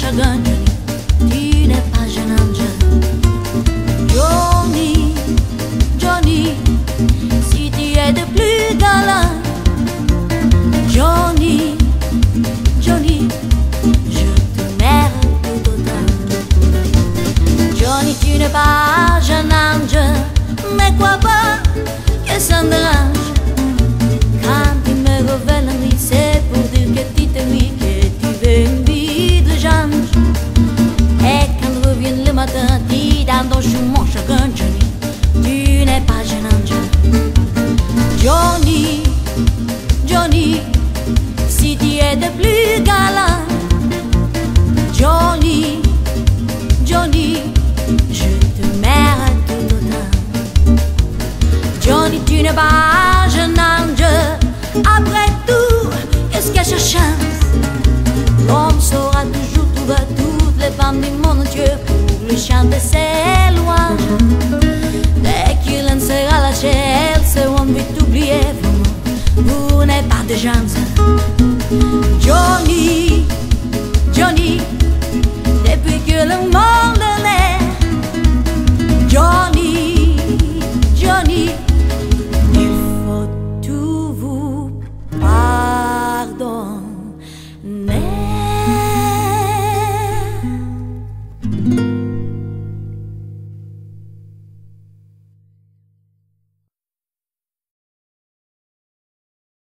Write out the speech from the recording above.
chagrin, Johnny, tu n'es pas un ange. Johnny, Johnny, si tu es de plus galant. Johnny, Johnny, je te merde tout autant. Johnny, tu n'es pas un ange, mais crois pas que ça me dérange. Quand tu me révèles la nuit, c'est pour dire que tu t'ennuies, que tu veux une vie de jange. Et quand revient le matin, tu dans ton chou mon chagrin, Johnny, tu n'es pas un ange. Johnny, Johnny, si tu es de plus galant. Johnny, Johnny, je te merde tout autant. Johnny, tu n'es pas un ange. Après tout, qu'est-ce que je chance? L'homme saura toujours trouver toutes les femmes du monde entier pour lui chanter ses louanges. Dès qu'il en sera lâché, elles seront vite oubliées. Vous n'êtes pas de chance. Johnny, Johnny, depuis que le monde